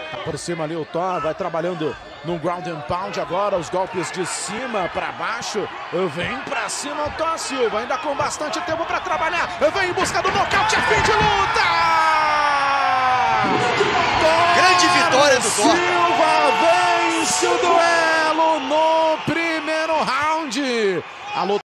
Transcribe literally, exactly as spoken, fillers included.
Por cima ali o Thor vai trabalhando no ground and pound agora, os golpes de cima para baixo. Vem para cima o Thor Silva, ainda com bastante tempo para trabalhar. Vem em busca do nocaute, é fim de luta! Grande vitória do Thor Silva vence o duelo no primeiro round. A luta